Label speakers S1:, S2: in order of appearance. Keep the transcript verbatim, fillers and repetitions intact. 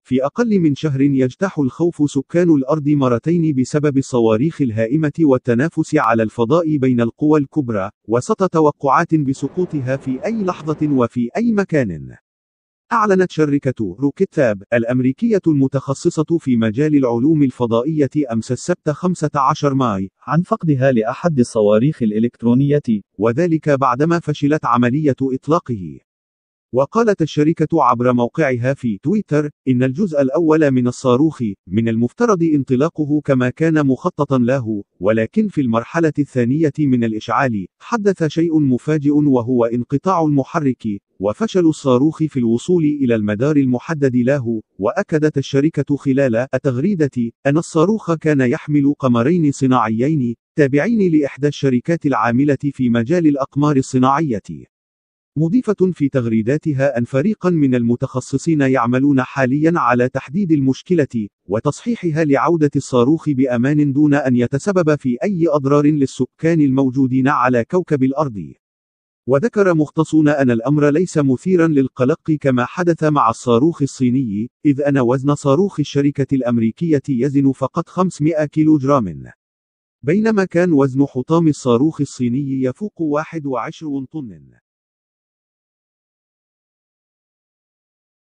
S1: في أقل من شهر يجتاح الخوف سكان الأرض مرتين بسبب الصواريخ الهائمة والتنافس على الفضاء بين القوى الكبرى، وسط توقعات بسقوطها في أي لحظة وفي أي مكان. أعلنت شركة روكيتاب الأمريكية المتخصصة في مجال العلوم الفضائية أمس السبت خمسة عشر ماي
S2: عن فقدها لأحد الصواريخ الإلكترونية،
S1: وذلك بعدما فشلت عملية إطلاقه. وقالت الشركة عبر موقعها في تويتر إن الجزء الأول من الصاروخ من المفترض انطلاقه كما كان مخططا له، ولكن في المرحلة الثانية من الإشعال حدث شيء مفاجئ وهو انقطاع المحرك وفشل الصاروخ في الوصول إلى المدار المحدد له. وأكدت الشركة خلال التغريدة أن الصاروخ كان يحمل قمرين صناعيين تابعين لإحدى الشركات العاملة في مجال الأقمار الصناعية، مضيفة في تغريداتها أن فريقا من المتخصصين يعملون حاليا على تحديد المشكلة وتصحيحها لعودة الصاروخ بأمان دون أن يتسبب في أي أضرار للسكان الموجودين على كوكب الأرض. وذكر مختصون أن الأمر ليس مثيرا للقلق كما حدث مع الصاروخ الصيني، إذ أن وزن صاروخ الشركة الأمريكية يزن فقط خمسمائة كيلوغرام، بينما كان وزن حطام الصاروخ الصيني يفوق واحد وعشرين طن.